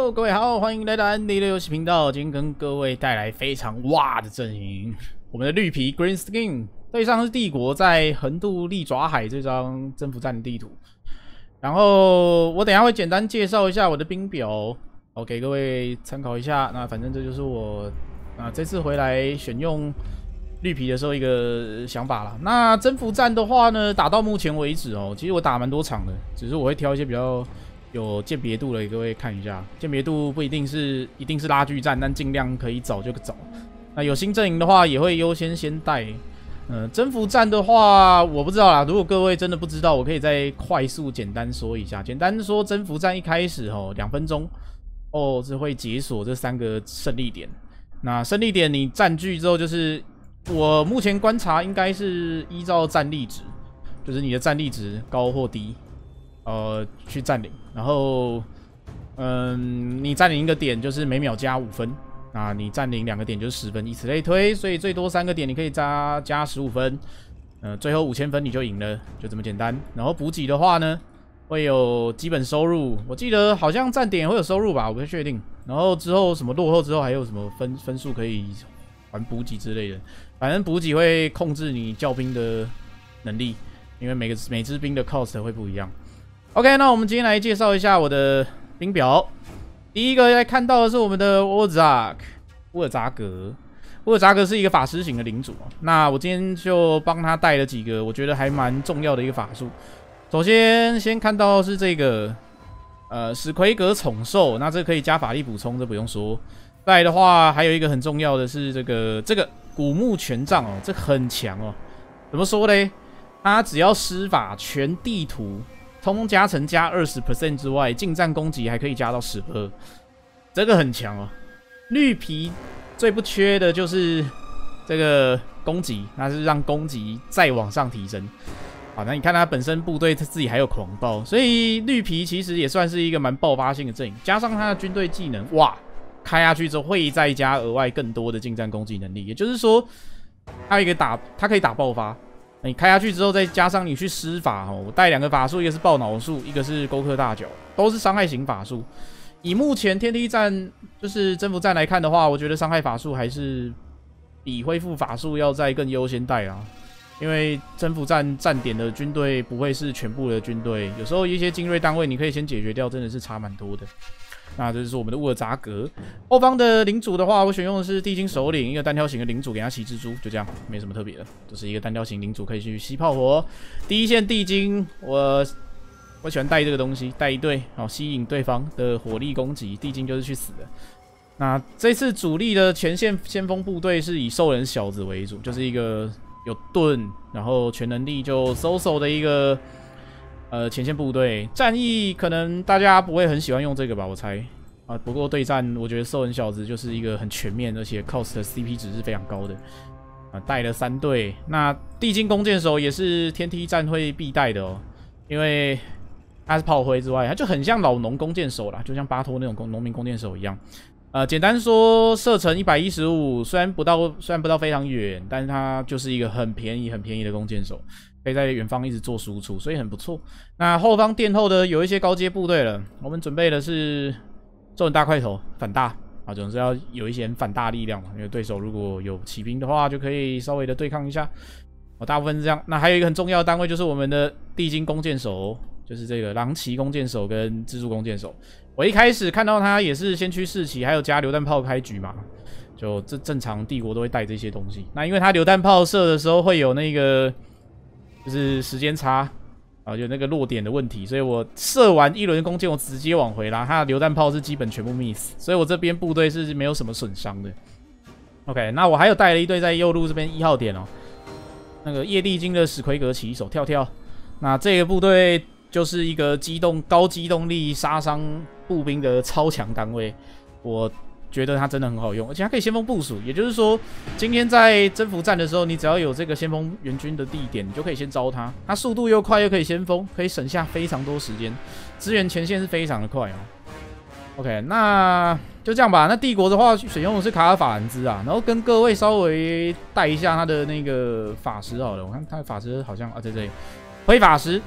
Hello， 各位好，欢迎来到安迪的游戏频道。今天跟各位带来非常哇的阵营，我们的绿皮 Green Skin 对上是帝国在横渡利爪海这张征服战地图。然后我等一下会简单介绍一下我的兵表，给各位参考一下。那反正这就是我这次回来选用绿皮的时候一个想法啦。那征服战的话呢，打到目前为止其实我打蛮多场的，只是我会挑一些比较有鉴别度的给各位看一下。鉴别度不一定是拉锯战，但尽量可以找就找。那有新阵营的话，也会优先带。征服战的话，我不知道啦。如果各位真的不知道，我可以再快速简单说一下。简单说，征服战一开始2分钟是会解锁这3个胜利点。那胜利点你占据之后，就是我目前观察应该是依照战力值，就是你的战力值高或低，去占领。然后，你占领一个点就是每秒加5分。那你占领2个点就是10分，以此类推，所以最多3个点你可以加15分，最后5000分你就赢了，就这么简单。然后补给的话呢，会有基本收入，我记得好像站点也会有收入吧，我不太确定。然后之后什么落后之后还有什么分数可以还补给之类的，反正补给会控制你教兵的能力，因为每支兵的 cost 会不一样。OK， 那我们今天来介绍一下我的兵表。第一个来看到的是我们的乌尔扎格。乌尔扎格是一个法师型的领主，那我今天就帮他带了几个我觉得还蛮重要的一个法术。首先看到的是这个史奎格宠兽，那这个可以加法力补充，这不用说。再来的话，还有一个很重要的是这个古墓权杖这很强怎么说呢？它只要施法，全地图通通加成加20% 之外，近战攻击还可以加到12%，这个很强绿皮最不缺的就是这个攻击，那是让攻击再往上提升。好，那你看他本身部队他自己还有狂暴，所以绿皮其实也算是一个蛮爆发性的阵营，加上他的军队技能，哇，开下去之后会再加额外更多的近战攻击能力，也就是说，他可以打爆发。你开下去之后，再加上你去施法我带2个法术，一个是爆脑术，一个是勾克大脚，都是伤害型法术。以目前天梯战就是征服战来看的话，我觉得伤害法术还是比恢复法术要再更优先带啦。因为征服战站点的军队不会是全部的军队，有时候一些精锐单位你可以先解决掉，真的是差蛮多的。那这就是我们的乌尔扎格。后方的领主的话，我选用的是地精首领，一个单挑型的领主，给他骑蜘蛛，就这样，没什么特别的，就是一个单挑型领主可以去吸炮火。第一线地精，我喜欢带这个东西，带一队，吸引对方的火力攻击，地精就是去死的。那这次主力的前线先锋部队是以兽人小子为主，就是一个有盾，然后全能力就嗖的一个。前线部队战役可能大家不会很喜欢用这个吧，我猜不过对战我觉得兽人小子就是一个很全面，而且 cost 的 CP 值是非常高的带了3队。那地精弓箭手也是天梯战会必带的因为他是炮灰之外，他就很像老农弓箭手啦，就像巴托那种农民弓箭手一样。简单说，射程115，虽然不到非常远，但是它就是一个很便宜的弓箭手。可以在远方一直做输出，所以很不错。那后方殿后的有一些高阶部队了，我们准备的是兽人大块头反大总是要有一些反大力量嘛，因为对手如果有骑兵的话，就可以稍微的对抗一下。大部分是这样。那还有一个很重要的单位就是我们的地精弓箭手，就是这个狼骑弓箭手跟蜘蛛弓箭手。我一开始看到他也是先驱士骑，还有加榴弹炮开局嘛，就这正常帝国都会带这些东西。那因为他榴弹炮射的时候会有那个。就是时间差有那个落点的问题，所以我射完一轮弓箭，我直接往回拉，它的榴弹炮是基本全部 miss， 所以我这边部队是没有什么损伤的。OK， 那我还有带了一队在右路这边1号点那个夜地精的史奎格骑手跳，那这个部队就是一个高机动力杀伤步兵的超强单位，我觉得它真的很好用，而且它可以先锋部署，也就是说，今天在征服战的时候，你只要有这个先锋援军的地点，你就可以先招它。它速度又快，又可以先锋，可以省下非常多时间，支援前线是非常的快OK， 那就这样吧。那帝国的话，选用的是卡尔法兰兹然后跟各位稍微带一下他的那个法师好了。我看他的法师好像在这里，灰法师。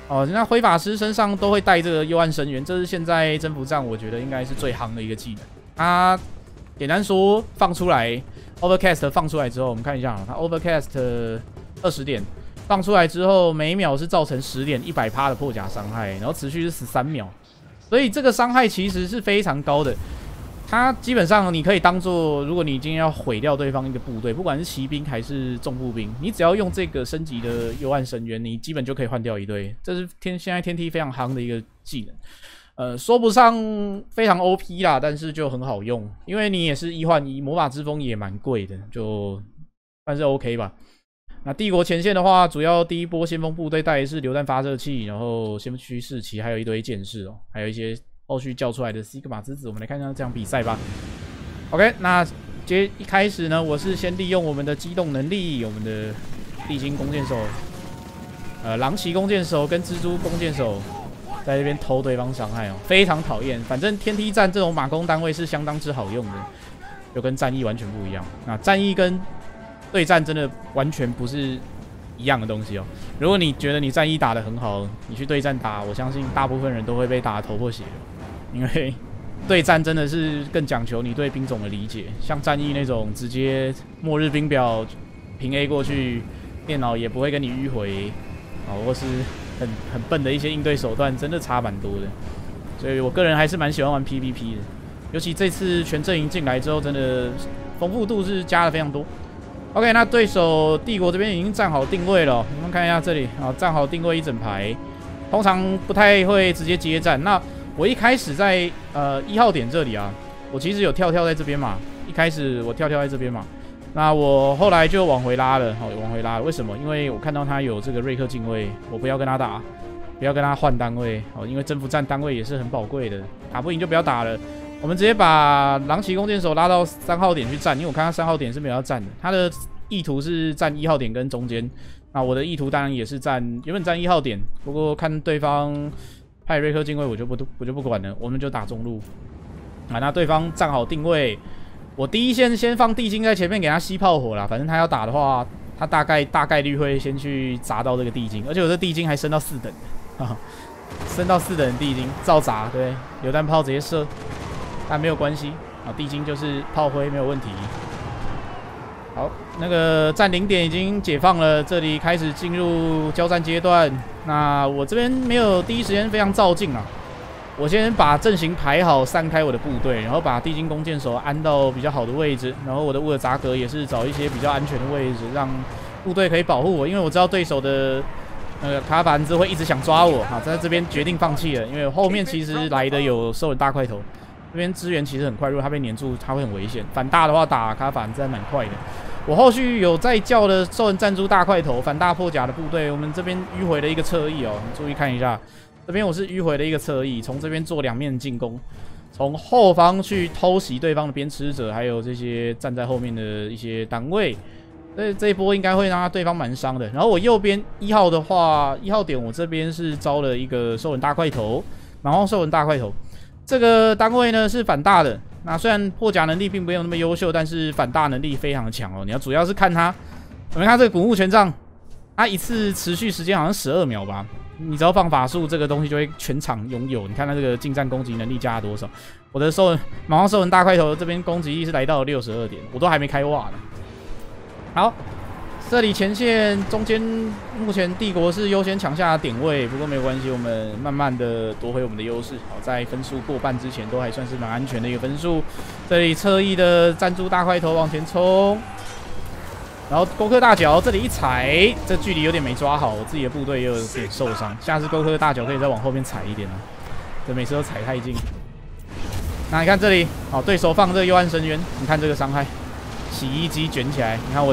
哦，那灰法师身上都会带这个幽暗深渊，这是现在征服战我觉得应该是最夯的一个技能。它简单说放出来 ，Overcast 放出来之后，我们看一下，它 Overcast 20点放出来之后，每秒是造成10点100%的破甲伤害，然后持续是13秒，所以这个伤害其实是非常高的。它基本上你可以当做，如果你今天要毁掉对方一个部队，不管是骑兵还是重步兵，你只要用这个升级的幽暗深渊，你基本就可以换掉一队。这是现在天梯非常夯的一个技能，说不上非常 OP 啦，但是就很好用，因为你也是1换1，魔法之风也蛮贵的，就算是 OK 吧。那帝国前线的话，主要第一波先锋部队带的是榴弹发射器，然后先驱士旗，还有一堆剑士哦，还有一些后续叫出来的西格玛之子，我们来看一下这场比赛吧。OK， 那一开始呢，我是先利用我们的机动能力，我们的地精弓箭手，狼骑弓箭手跟蜘蛛弓箭手在这边偷对方伤害哦，非常讨厌。反正天梯战这种马弓单位是相当之好用的，就跟战役完全不一样。那战役跟对战真的完全不是一样的东西哦。如果你觉得你战役打得很好，你去对战打，我相信大部分人都会被打得头破血流。因为对战真的是更讲求你对兵种的理解，像战役那种直接末日兵表平 A 过去，电脑也不会跟你迂回，或是很笨的一些应对手段，真的差蛮多的。所以我个人还是蛮喜欢玩 PVP 的，尤其这次全阵营进来之后，真的丰富度是加了非常多。OK， 那对手帝国这边已经站好定位了，我们看一下这里啊，站好定位一整排，通常不太会直接接战。那我一开始在1号点这里啊，我其实有跳在这边嘛，一开始我跳在这边嘛，那我后来就往回拉了，往回拉了。为什么？因为我看到他有这个瑞克近卫，我不要跟他打，不要跟他换单位，因为征服战单位也是很宝贵的，打不赢就不要打了。我们直接把狼骑弓箭手拉到3号点去站，因为我看他3号点是没有要站的，他的意图是站1号点跟中间。那我的意图当然也是原本站1号点，不过看对方派瑞克近卫，我就不管了，我们就打中路。那对方站好定位，我第一线先放地精在前面给他吸炮火啦，反正他要打的话，他大概率会先去砸到这个地精，而且我这地精还升到4等的，升到4等的地精照砸，对，榴弹炮直接射。但没有关系啊，地精就是炮灰没有问题。好，那个占领点已经解放了，这里开始进入交战阶段。那我这边没有第一时间非常照进啊，我先把阵型排好，散开我的部队，然后把地精弓箭手安到比较好的位置，然后我的乌尔扎格也是找一些比较安全的位置，让部队可以保护我，因为我知道对手的卡板子会一直想抓我啊，在这边决定放弃了，因为后面其实来的有兽人大块头。这边支援其实很快，如果他被黏住，他会很危险。反大的话，打卡反真的蛮快的。我后续有在叫的兽人弹珠大块头反大破甲的部队，我们这边迂回了一个侧翼哦，你注意看一下，这边我是迂回了一个侧翼，从这边做2面进攻，从后方去偷袭对方的鞭笞者，还有这些站在后面的一些单位。这一波应该会让对方蛮伤的。然后我右边1号的话，1号点我这边是招了一个兽人大块头，蛮荒兽人大块头。这个单位呢是反大的，那虽然破甲能力并没有那么优秀，但是反大能力非常强哦。你要主要是看他，我们看这个古墓权杖，他一次持续时间好像12秒吧。你只要放法术，这个东西就会全场拥有。你看他这个近战攻击能力加了多少？我的蛮荒兽人大块头这边攻击力是来到了62点，我都还没开瓦呢。好。这里前线中间目前帝国是优先抢下点位，不过没有关系，我们慢慢的夺回我们的优势。好，在分数过半之前都还算是蛮安全的一个分数。这里侧翼的赞助大块头往前冲，然后勾克大脚这里一踩，这距离有点没抓好，我自己的部队也有点受伤。下次勾克大脚可以再往后面踩一点啊，这每次都踩太近。那你看这里，好，对手放这个幽暗深渊，你看这个伤害，洗衣机卷起来，你看我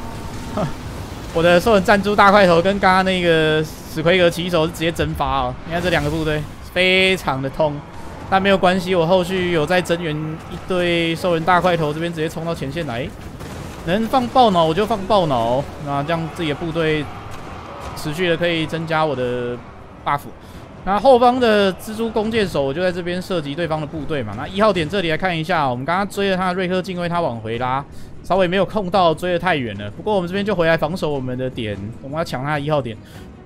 的兽人弹珠大块头跟刚刚那个史奎格骑手是直接蒸发哦。你看这2个部队非常的痛，但没有关系，我后续有在增援一堆兽人大块头，这边直接冲到前线来，能放爆脑我就放爆脑，那这样自己的部队持续的可以增加我的 buff。那后方的蜘蛛弓箭手我就在这边射击对方的部队嘛。那1号点这里来看一下，我们刚刚追了他的瑞克近卫，他往回拉。稍微没有控到，追得太远了。不过我们这边就回来防守我们的点，我们要抢他的1号点。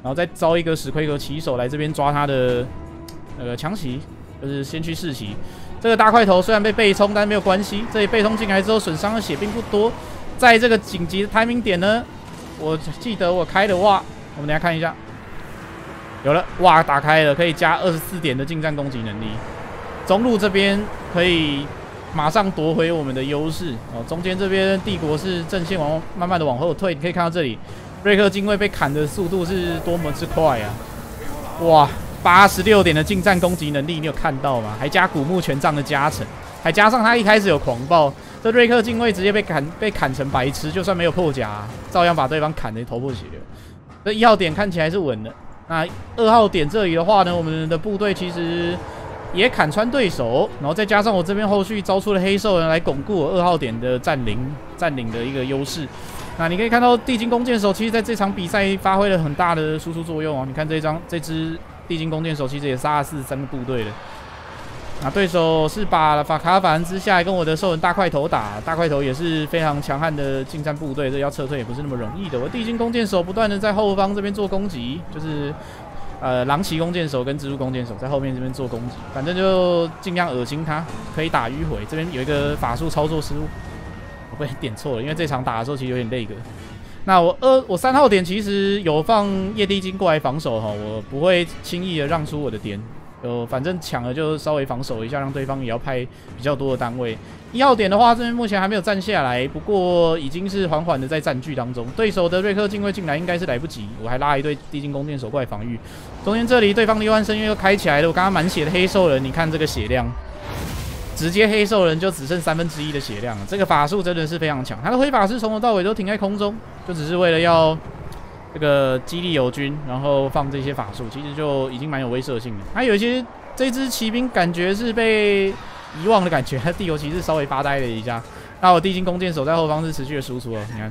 然后再招一个史奎格骑手来这边抓他的强袭，就是先驱士骑。这个大块头虽然被背冲，但没有关系。这里背冲进来之后，损伤的血并不多。在这个紧急的 timing 点呢，我记得我开的哇，我们等一下看一下，有了哇，打开了，可以加24点的近战攻击能力。中路这边可以马上夺回我们的优势哦。中间这边帝国是阵线慢慢的往后退，你可以看到这里。瑞克精卫被砍的速度是多么之快啊！哇，86点的近战攻击能力，你有看到吗？还加古墓权杖的加成，还加上他一开始有狂暴，这瑞克精卫直接被砍成白痴，就算没有破甲，照样把对方砍得头破血流。这1号点看起来是稳的。那2号点这里的话呢，我们的部队其实也砍穿对手，然后再加上我这边后续招出了黑兽人来巩固我2号点的占领的一个优势。那你可以看到地精弓箭手其实在这场比赛发挥了很大的输出作用哦。你看这支地精弓箭手其实也杀了43个部队了。那对手是把卡法恩之下来跟我的兽人大块头打，大块头也是非常强悍的近战部队，这要撤退也不是那么容易的。我地精弓箭手不断的在后方这边做攻击，就是狼骑弓箭手跟蜘蛛弓箭手在后面这边做攻击，反正就尽量恶心他，可以打迂回。这边有一个法术操作失误。我被点错了，因为这场打的时候其实有点累个。那我3号点其实有放夜地精过来防守哈，我不会轻易的让出我的点，反正抢了就稍微防守一下，让对方也要派比较多的单位。1号点的话，这边目前还没有站下来，不过已经是缓缓的在占据当中。对手的瑞克禁卫进来应该是来不及，我还拉一队地精弓箭手过来防御。中间这里对方的幽暗深渊又开起来了，我刚刚满血的黑兽人，你看这个血量。直接黑兽人就只剩1/3的血量了，这个法术真的是非常强。他的挥法师从头到尾都停在空中，就只是为了要这个激励友军，然后放这些法术，其实就已经蛮有威慑性的。他有一些这支骑兵感觉是被遗忘的感觉，他地球骑士稍微发呆了一下。那我地精弓箭手在后方是持续的输出哦，你看，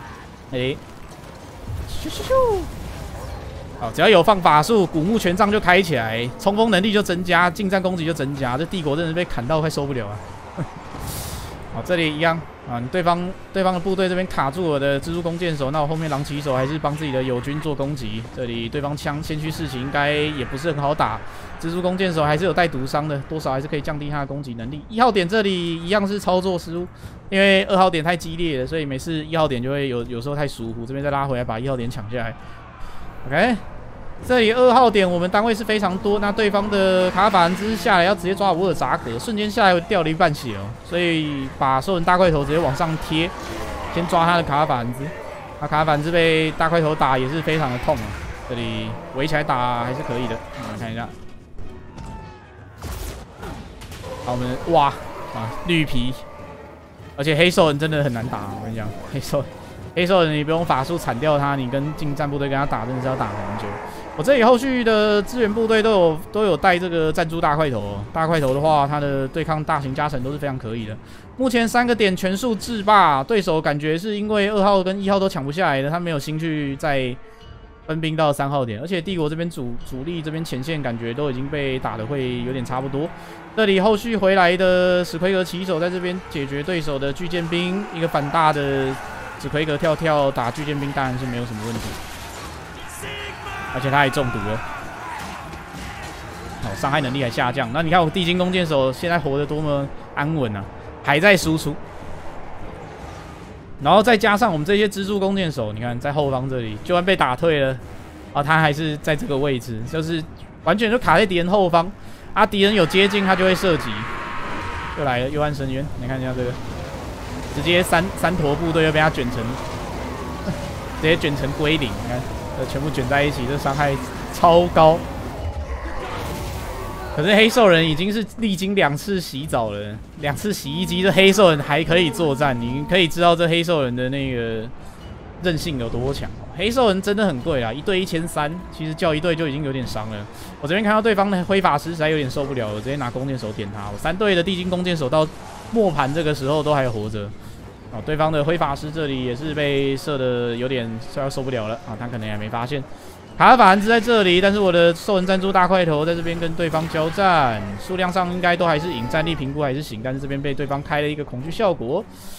咻咻咻。好，只要有放法术，古墓权杖就开起来，冲锋能力就增加，近战攻击就增加。这帝国真的是被砍到快受不了啊！好，这里一样啊，对方的部队这边卡住我的蜘蛛弓箭手，那我后面狼骑手还是帮自己的友军做攻击。这里对方先驱士骑应该也不是很好打，蜘蛛弓箭手还是有带毒伤的，多少还是可以降低他的攻击能力。1号点这里一样是操作失误，因为2号点太激烈了，所以每次1号点就会有时候太疏忽，这边再拉回来把1号点抢下来。OK。这里2号点我们单位是非常多，那对方的卡法恩之下来要直接抓乌尔扎格，瞬间下来掉了1半血哦，所以把兽人大块头直接往上贴，先抓他的卡法恩之。那卡法恩之被大块头打也是非常的痛啊，这里围起来打还是可以的。我们看一下，好，我们哇啊绿皮，而且黑兽人真的很难打，我跟你讲，黑兽人你不用法术铲掉他，你跟近战部队跟他打真的是要打很久。我这里后续的支援部队都有带这个弹珠大块头哦，大块头的话，它的对抗大型加成都是非常可以的。目前3个点全数制霸，对手感觉是因为2号跟1号都抢不下来的，他没有心去再分兵到3号点，而且帝国这边主力这边前线感觉都已经被打得会有点差不多。这里后续回来的史奎格骑手在这边解决对手的巨剑兵，一个反大的史奎格跳打巨剑兵当然是没有什么问题。而且他还中毒了，好，伤害能力还下降。那你看我地精弓箭手现在活得多么安稳啊，还在输出。然后再加上我们这些蜘蛛弓箭手，你看在后方这里，就算被打退了，啊，他还是在这个位置，就是完全就卡在敌人后方。啊，敌人有接近他就会射击。又来了幽暗深渊，你看一下这个，直接三坨部队又被他卷成，直接卷成归零，你看。全部卷在一起，这伤害超高。可是黑兽人已经是历经2次洗澡了，2次洗衣机，这黑兽人还可以作战，你可以知道这黑兽人的那个韧性有多强。黑兽人真的很贵啊，1对1300，其实叫一队就已经有点伤了。我这边看到对方的挥法师实在有点受不了了，直接拿弓箭手点他。我3队的地精弓箭手到末盘这个时候都还活着。哦，对方的挥法师这里也是被射的有点快要受不了了啊，他可能也没发现。卡法恩兹在这里，但是我的兽人赞助大块头在这边跟对方交战，数量上应该都还是赢，战力评估还是行，但是这边被对方开了一个恐惧效果。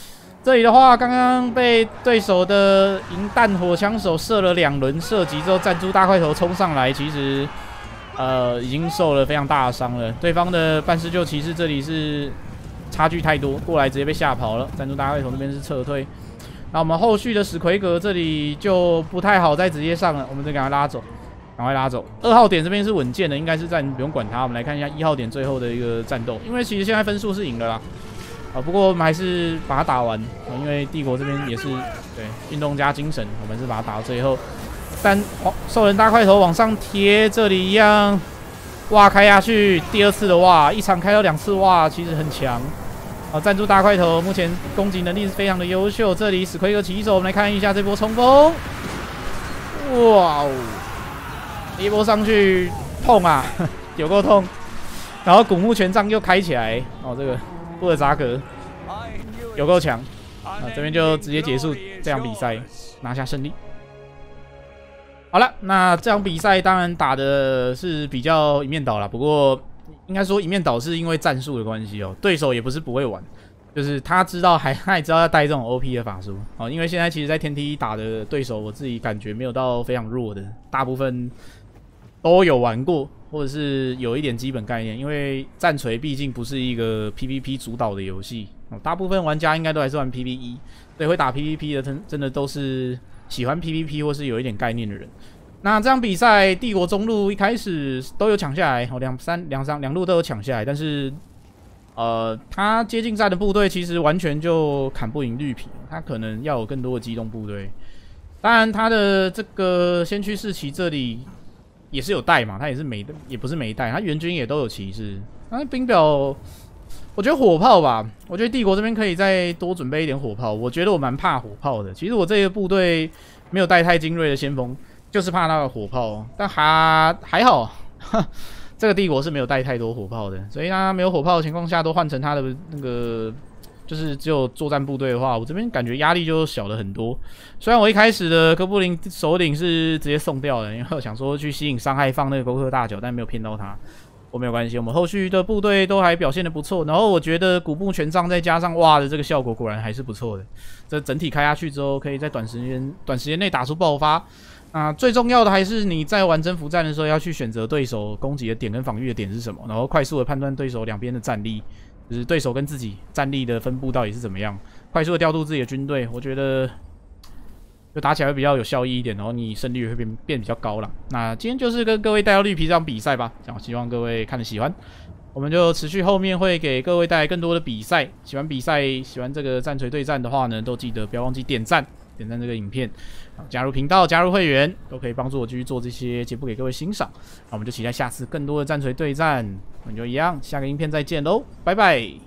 这里的话，刚刚被对手的银弹火枪手射了2轮射击之后，弹珠大块头冲上来，其实已经受了非常大的伤了。对方的半施救骑士这里是差距太多，过来直接被吓跑了。弹珠大块头那边是撤退。那我们后续的史奎格这里就不太好再直接上了，我们得赶快拉走，赶快拉走。2号点这边是稳健的，应该是暂不用管它。我们来看一下1号点最后的一个战斗，因为其实现在分数是赢了啦。不过我们还是把它打完，因为帝国这边也是对运动加精神，我们是把它打到最后。但兽人大块头往上贴，这里一样，哇开下去，第2次的哇，一场开到2次哇，其实很强。赞助大块头目前攻击能力是非常的优秀。这里史奎格骑手，我们来看一下这波冲锋，哇哦，一波上去痛啊，有够痛。然后古墓权杖又开起来，这个。布尔扎格有够强这边就直接结束这场比赛，拿下胜利。好了，那这场比赛当然打的是比较一面倒啦，不过应该说一面倒是因为战术的关系对手也不是不会玩，就是他也知道要带这种 OP 的法术因为现在其实在天梯打的对手，我自己感觉没有到非常弱的，大部分都有玩过。或者是有一点基本概念，因为战锤毕竟不是一个 PVP 主导的游戏，大部分玩家应该都还是玩 PVE， 所以会打 PVP 的真的都是喜欢 PVP 或是有一点概念的人。那这场比赛，帝国中路一开始都有抢下来，两路都有抢下来，但是他接近战的部队其实完全就砍不赢绿皮，他可能要有更多的机动部队。当然，他的这个先驱士骑这里。也是有带嘛，他也是也不是没带，他援军也都有骑士。那兵表，我觉得火炮吧，我觉得帝国这边可以再多准备一点火炮。我觉得我蛮怕火炮的。其实我这个部队没有带太精锐的先锋，就是怕那个火炮。但还好，这个帝国是没有带太多火炮的，所以他没有火炮的情况下，都换成他的那个。就是只有作战部队的话，我这边感觉压力就小了很多。虽然我一开始的哥布林首领是直接送掉了，因为我想说去吸引伤害放那个勾克大脚，但没有骗到他。我没有关系，我们后续的部队都还表现得不错。然后我觉得古墓权杖再加上哇的这个效果，果然还是不错的。这整体开下去之后，可以在短时间内打出爆发。最重要的还是你在玩征服战的时候，要去选择对手攻击的点跟防御的点是什么，然后快速的判断对手两边的战力。就是对手跟自己战力的分布到底是怎么样，快速的调度自己的军队，我觉得就打起来会比较有效益一点，然后你胜率会变比较高啦。那今天就是跟各位带到绿皮这场比赛吧，希望各位看得喜欢，我们就持续后面会给各位带来更多的比赛。喜欢比赛，喜欢这个战锤对战的话呢，都记得不要忘记点赞这个影片，加入频道、加入会员，都可以帮助我继续做这些节目给各位欣赏。那我们就期待下次更多的战锤对战。我们就一样，下个影片再见喽，拜拜。